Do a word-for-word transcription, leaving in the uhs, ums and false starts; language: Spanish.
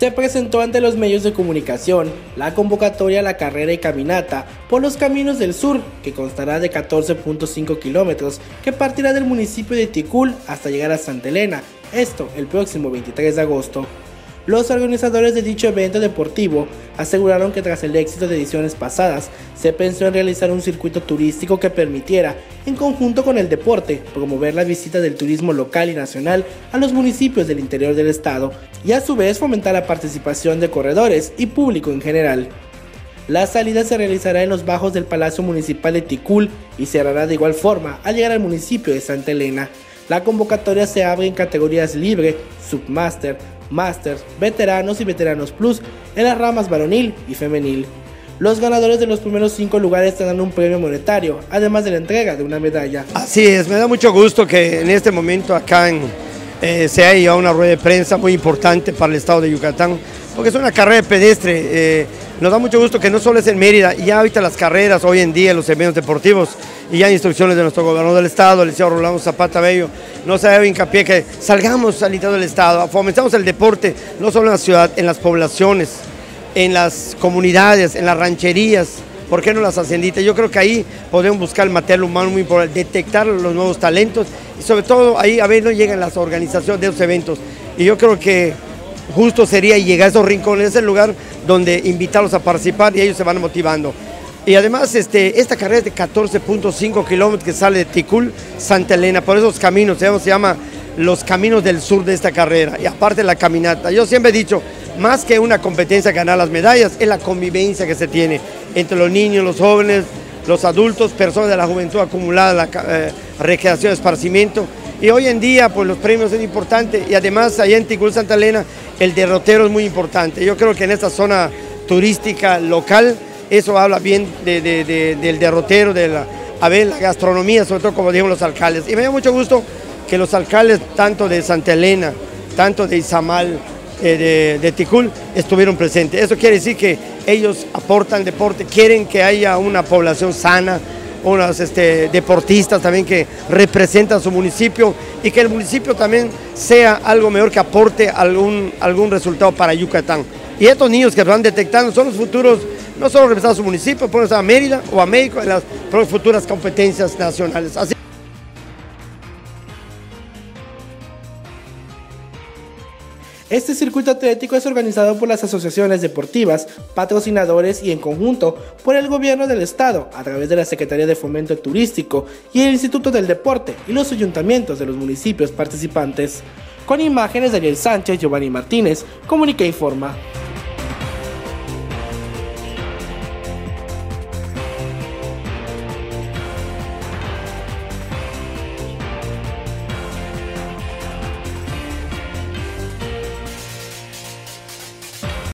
se presentó ante los medios de comunicación la convocatoria a la carrera y caminata por los caminos del sur, que constará de catorce punto cinco kilómetros, que partirá del municipio de Ticul hasta llegar a Santa Elena, esto el próximo veintitrés de agosto. Los organizadores de dicho evento deportivo aseguraron que tras el éxito de ediciones pasadas, se pensó en realizar un circuito turístico que permitiera, en conjunto con el deporte, promover la visita del turismo local y nacional a los municipios del interior del estado y a su vez fomentar la participación de corredores y público en general. La salida se realizará en los bajos del Palacio Municipal de Ticul y cerrará de igual forma al llegar al municipio de Santa Elena. La convocatoria se abre en categorías libre, submaster, Masters, Veteranos y Veteranos Plus en las ramas varonil y femenil. Los ganadores de los primeros cinco lugares tendrán un premio monetario, además de la entrega de una medalla. Así es, me da mucho gusto que en este momento acá en, eh, se haya llevado una rueda de prensa muy importante para el estado de Yucatán, porque es una carrera pedestre. Eh, nos da mucho gusto que no solo es en Mérida, ya ahorita las carreras, hoy en día los eventos deportivos, y ya hay instrucciones de nuestro gobernador del estado, el licenciado Rolando Zapata Bello, no se debe hincapié que salgamos al interior del estado, fomentamos el deporte, no solo en la ciudad, en las poblaciones, en las comunidades, en las rancherías, ¿por qué no las hacenditas? Yo creo que ahí podemos buscar el material humano muy importante, detectar los nuevos talentos, y sobre todo ahí a ver no llegan las organizaciones de esos eventos, y yo creo que justo sería llegar a esos rincones, es el lugar donde invitarlos a participar y ellos se van motivando. Y además este, esta carrera es de catorce punto cinco kilómetros que sale de Ticul, Santa Elena, por esos caminos, se llama, se llama los caminos del sur de esta carrera, y aparte la caminata. Yo siempre he dicho, más que una competencia ganar las medallas, es la convivencia que se tiene entre los niños, los jóvenes, los adultos, personas de la juventud acumulada, la eh, recreación, esparcimiento. Y hoy en día pues los premios son importantes, y además allá en Ticul, Santa Elena, el derrotero es muy importante. Yo creo que en esta zona turística local, eso habla bien de, de, de, del derrotero, de la, a ver, la gastronomía, sobre todo como dijeron los alcaldes. Y me da mucho gusto que los alcaldes, tanto de Santa Elena, tanto de Izamal, eh, de, de Ticul, estuvieron presentes. Eso quiere decir que ellos aportan deporte, quieren que haya una población sana, unos este, deportistas también que representan su municipio, y que el municipio también sea algo mejor, que aporte algún, algún resultado para Yucatán. Y estos niños que van detectando son los futuros, no solo representan su municipio, pueden estar a Mérida o a México en las futuras competencias nacionales. Así Este circuito atlético es organizado por las asociaciones deportivas, patrocinadores y en conjunto por el gobierno del estado a través de la Secretaría de Fomento Turístico y el Instituto del Deporte y los ayuntamientos de los municipios participantes. Con imágenes de Ariel Sánchez, Giovanni Martínez, Comunica Informa.